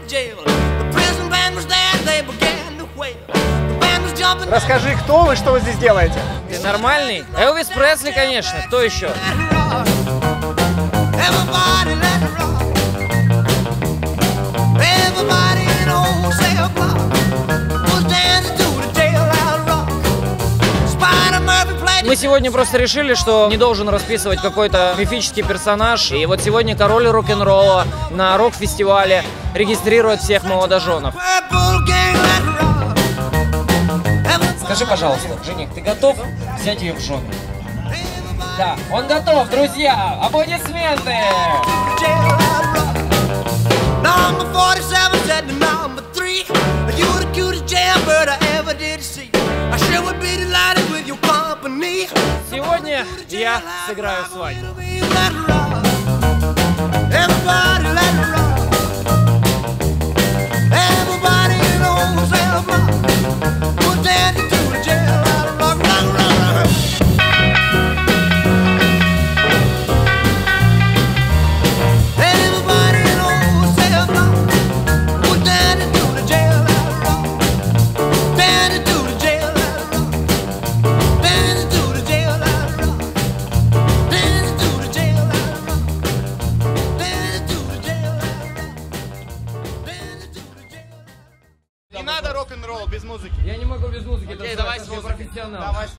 Расскажи, кто вы, что вы здесь делаете? Ты нормальный? Элвис Пресли, конечно. Кто еще? Мы сегодня просто решили, что не должен расписывать какой-то мифический персонаж. И вот сегодня король рок-н-ролла на рок-фестивале регистрирует всех молодоженов. Скажи, пожалуйста, жених, ты готов взять ее в жены? Да, он готов, друзья! Аплодисменты! Сегодня я сыграю свадьбу.